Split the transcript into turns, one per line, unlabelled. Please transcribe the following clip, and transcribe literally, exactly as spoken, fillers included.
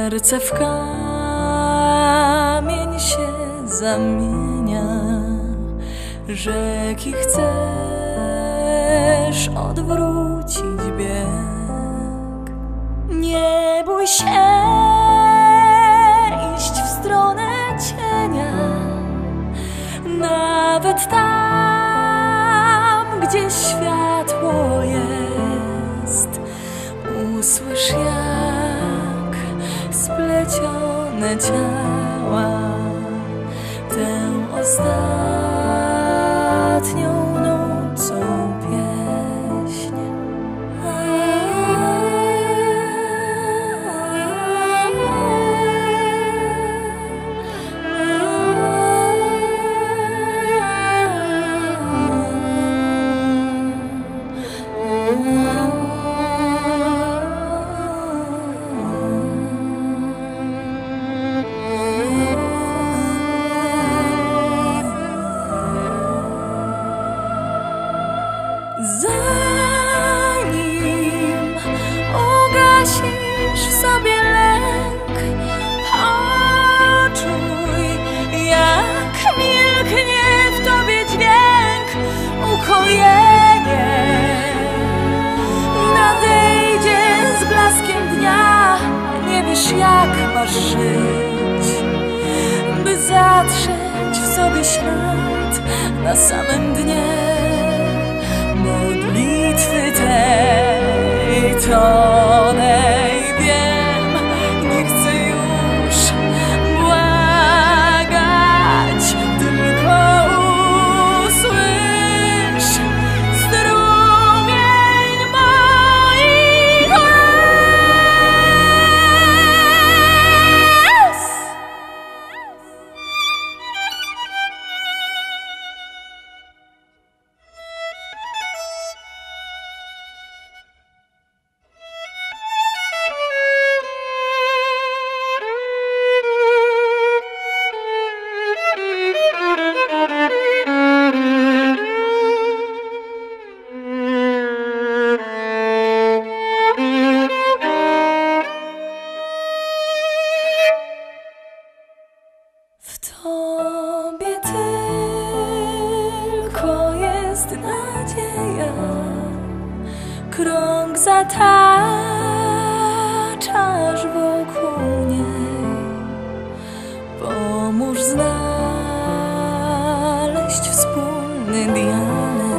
serce w kamień się zamienia. Rzeki chcesz odwrócić bieg. Nie bój się iść w stronę cienia, nawet tam, gdzie światło jest. Usłysz, jak splecione ciała tę ostatnią nocą pieśń. Zanim ugasisz sobie lęk, poczuj, jak milknie w tobie dźwięk. Ukojenie nadejdzie z blaskiem dnia. Nie wiesz, jak masz żyć, by zatrzeć w sobie ślad na samym dnie. Modlitwy tej tonej wiem, nie chcę już błagać, tylko usłysz strumień moich łez. W tobie tylko jest nadzieja, krąg zataczasz wokół niej. Pomóż znaleźć wspólny dialekt.